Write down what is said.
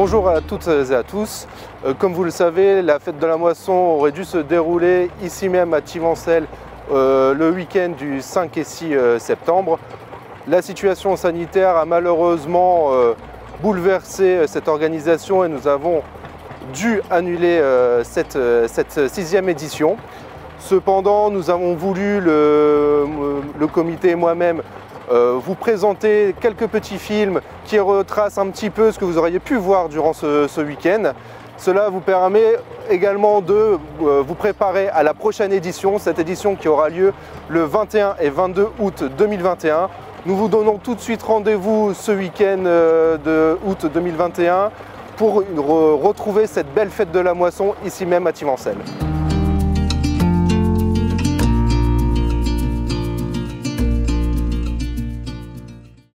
Bonjour à toutes et à tous. Comme vous le savez, la fête de la moisson aurait dû se dérouler ici même à Tivancelles le week-end du 5 et 6 septembre. La situation sanitaire a malheureusement bouleversé cette organisation et nous avons dû annuler cette 6e édition. Cependant, nous avons voulu, le comité et moi-même, vous présenter quelques petits films qui retracent un petit peu ce que vous auriez pu voir durant ce week-end. Cela vous permet également de vous préparer à la prochaine édition, cette édition qui aura lieu le 21 et 22 août 2021. Nous vous donnons tout de suite rendez-vous ce week-end de août 2021 pour retrouver cette belle fête de la moisson ici même à Tivancelles.